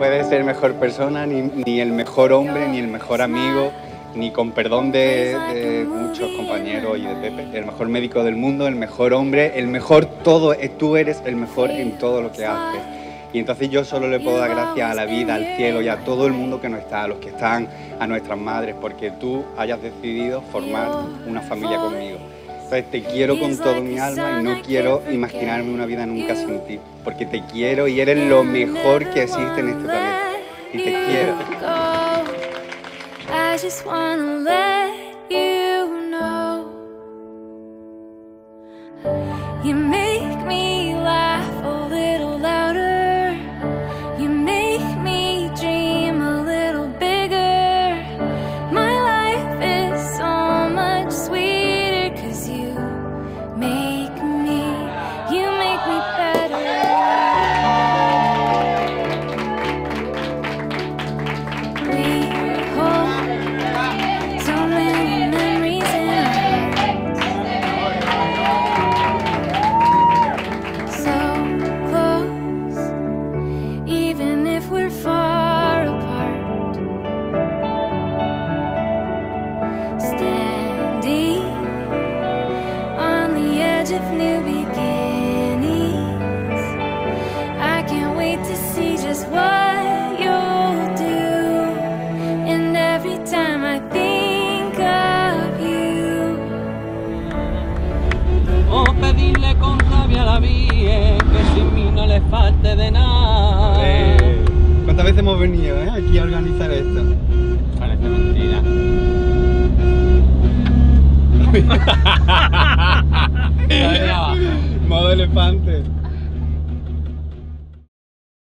puedes ser mejor persona, ni el mejor hombre, ni el mejor amigo, ni con perdón de muchos compañeros y de Pepe, el mejor médico del mundo, el mejor hombre, el mejor todo. Tú eres el mejor en todo lo que haces. Y entonces yo solo le puedo dar gracias a la vida, al cielo y a todo el mundo que no está, a los que están, a nuestras madres, porque tú hayas decidido formar una familia conmigo. Entonces te quiero con todo mi alma y no quiero imaginarme una vida nunca sin ti, porque te quiero y eres lo mejor que existe en este planeta. Y te quiero. I just wanna let you know. You make me laugh a little louder. You make me dream a little bigger. My life is so much sweeter 'cause you make me better. We hold so many memories in our hearts. So close, even if we're far apart. Standing on the edge of new beginnings. I can't wait to see just what you'll do. And every time I think of you. O pedirle con rabia a la vida que sin mí no le falte de nada. ¿Cuántas veces hemos venido aquí a organizar esto? Parece mentira. Modo elefante.